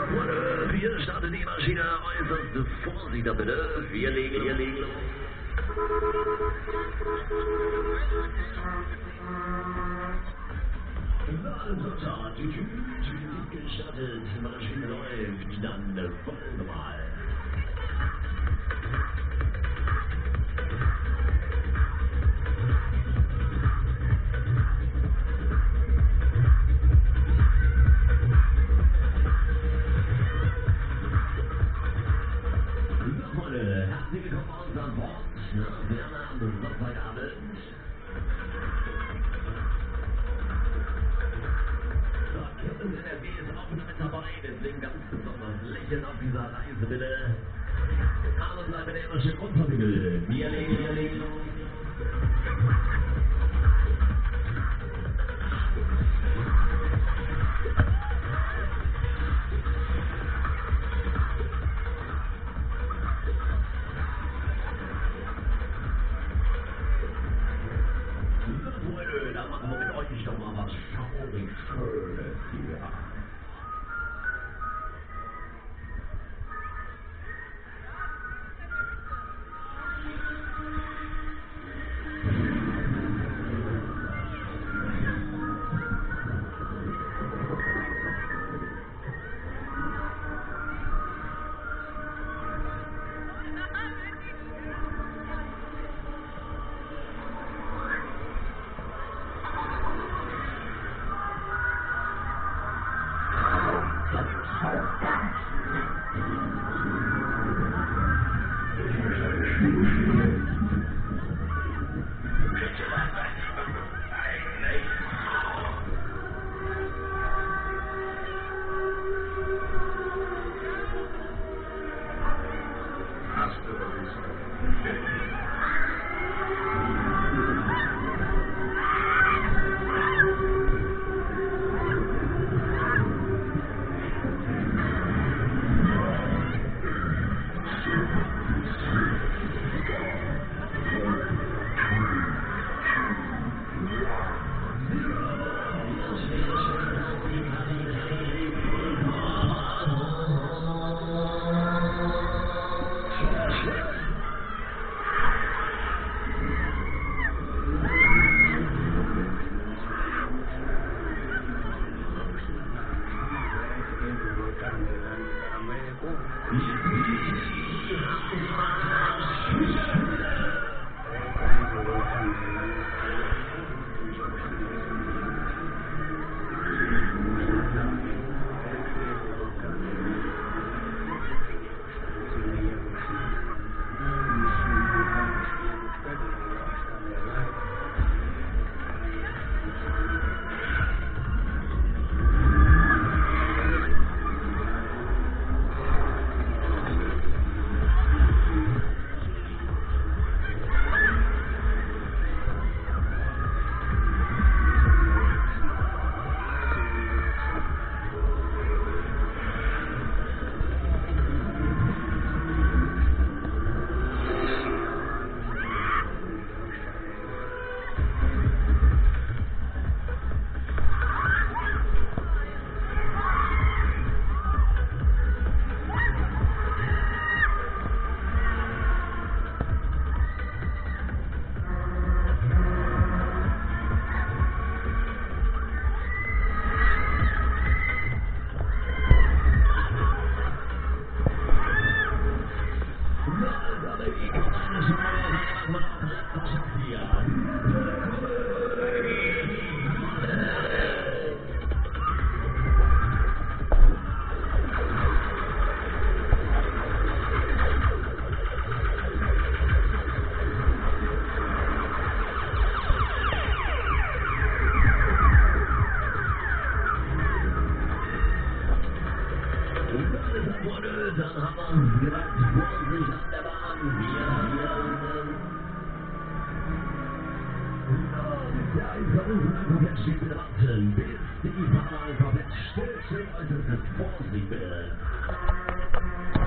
Freunde, wir starten die Maschine. Äußerste Vorsicht da bitte. Wir legen los. Ladentotal, gestartet, Maschine läuft, dann wollen wir mal. Herzlich willkommen bei uns an Bord. Wir haben am Sonntagabend. Captain NRW ist auch wieder mit dabei, deswegen ganz besonders lächeln auf dieser Reise bitte. Aber bleiben wir immer schön unterwickelt. Wir legen los. Da machen wir mit euch doch mal was schaurig Schönes hier. Dann haben wir gesagt, Vorsicht an der Bahn. Der Einverruf komplett steht bitte warten, bis die Fahrbahn komplett still steht. Also es ist Vorsicht bitte.